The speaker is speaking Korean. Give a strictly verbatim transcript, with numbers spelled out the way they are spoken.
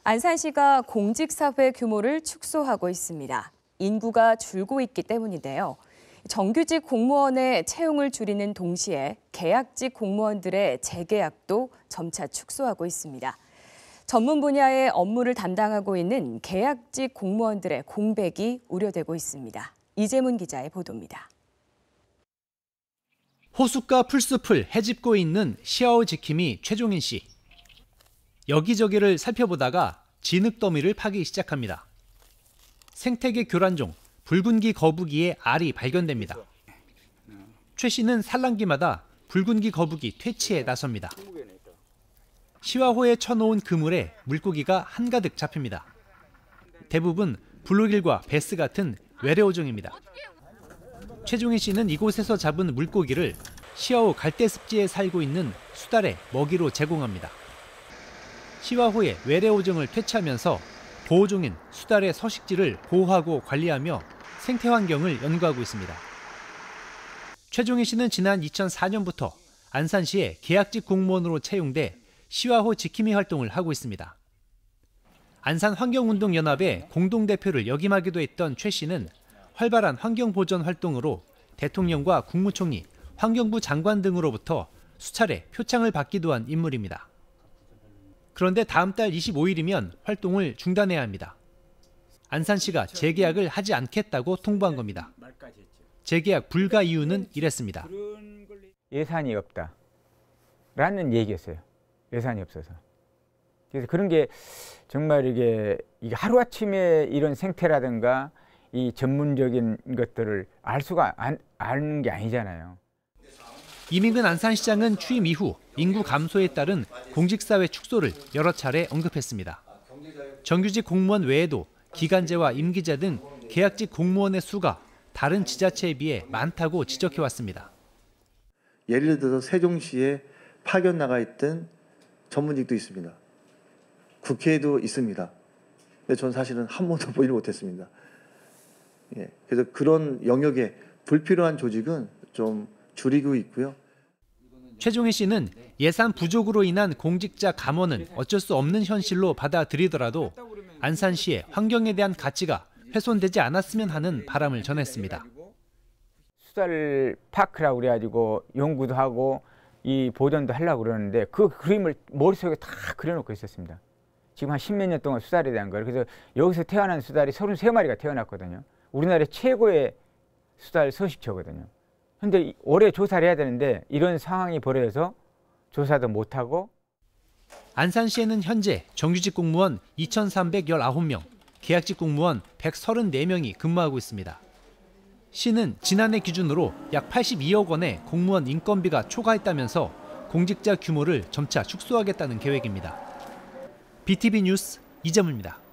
안산시가 공직사회 규모를 축소하고 있습니다. 인구가 줄고 있기 때문인데요. 정규직 공무원의 채용을 줄이는 동시에 계약직 공무원들의 재계약도 점차 축소하고 있습니다. 전문 분야의 업무를 담당하고 있는 계약직 공무원들의 공백이 우려되고 있습니다. 이재문 기자의 보도입니다. 호숫가 풀숲을 헤집고 있는 시아오 지킴이 최종인 씨. 여기저기를 살펴보다가 진흙더미를 파기 시작합니다. 생태계 교란종 붉은기 거북이의 알이 발견됩니다. 최 씨는 산란기마다 붉은기 거북이 퇴치에 나섭니다. 시와호에 쳐놓은 그물에 물고기가 한가득 잡힙니다. 대부분 블루길과 베스 같은 외래어종입니다. 최종인 씨는 이곳에서 잡은 물고기를 시와호 갈대습지에 살고 있는 수달에 먹이로 제공합니다. 시와호의 외래어종을 퇴치하면서 보호종인 수달의 서식지를 보호하고 관리하며 생태환경을 연구하고 있습니다. 최종인 씨는 지난 이천사 년부터 안산시의 계약직 공무원으로 채용돼 시와호 지킴이 활동을 하고 있습니다. 안산환경운동연합의 공동대표를 역임하기도 했던 최 씨는 활발한 환경보전 활동으로 대통령과 국무총리, 환경부 장관 등으로부터 수차례 표창을 받기도 한 인물입니다. 그런데 다음 달 이십오 일이면 활동을 중단해야 합니다. 안산시가 재계약을 하지 않겠다고 통보한 겁니다. 재계약 불가 이유는 이랬습니다. 예산이 없다라는 얘기였어요. 예산이 없어서. 그래서 그런 게 정말 이게, 이게 하루아침에 이런 생태라든가 이 전문적인 것들을 알 수가 안, 아는 게 아니잖아요. 이민근 안산시장은 취임 이후 인구 감소에 따른 공직사회 축소를 여러 차례 언급했습니다. 정규직 공무원 외에도 기간제와 임기제 등 계약직 공무원의 수가 다른 지자체에 비해 많다고 지적해왔습니다. 예를 들어서 세종시에 파견 나가 있던 전문직도 있습니다. 국회에도 있습니다. 근데 전 사실은 한 번도 보지 못했습니다. 예, 그래서 그런 영역에 불필요한 조직은 좀 줄이고 있고요. 최종인 씨는 예산 부족으로 인한 공직자 감원은 어쩔 수 없는 현실로 받아들이더라도 안산시의 환경에 대한 가치가 훼손되지 않았으면 하는 바람을 전했습니다. 수달 파크라고 그래가지고 연구도 하고 이 보존도 하려고 그러는데 그 그림을 머릿속에 다 그려놓고 있었습니다. 지금 한 십몇 년 동안 수달에 대한 걸. 그래서 여기서 태어난 수달이 서른세 마리가 태어났거든요. 우리나라의 최고의 수달 서식처거든요. 근데 올해 조사를 해야 되는데 이런 상황이 벌어져서 조사도 못하고. 안산시에는 현재 정규직 공무원 이천삼백십구 명, 계약직 공무원 백삼십사 명이 근무하고 있습니다. 시는 지난해 기준으로 약 팔십이억 원의 공무원 인건비가 초과했다면서 공직자 규모를 점차 축소하겠다는 계획입니다. 비티비 뉴스 이재문입니다.